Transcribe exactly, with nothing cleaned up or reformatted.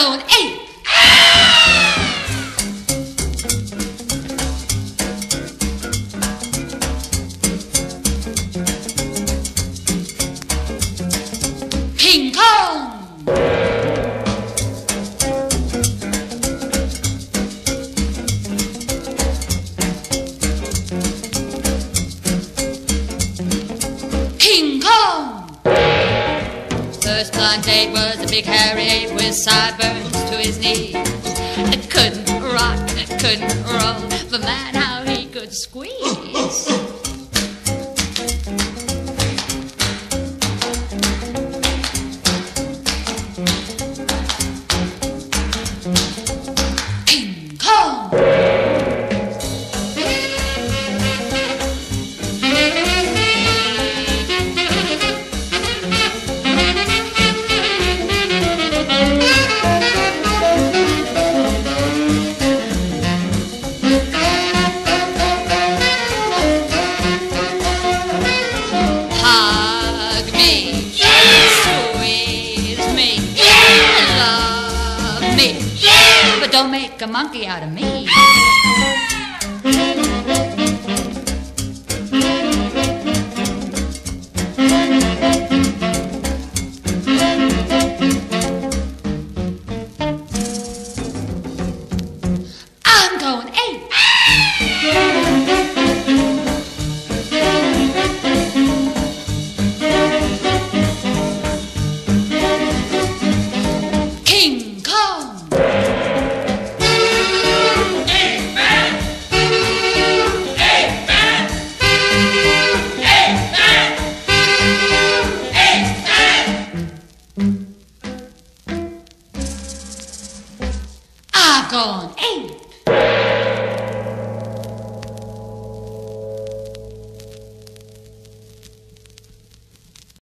going ape. King Kong. King Kong. First blind date was a big hairy ape with sideburns to his knees. It couldn't rock, couldn't roll, but man, how he could squeeze. King Kong. Hug me, squeeze me, love me, but don't make a monkey out of me. I'm going ape. King Kong. Ape Man! Ape Man! Ape Man! Ape Man! I'm going ape.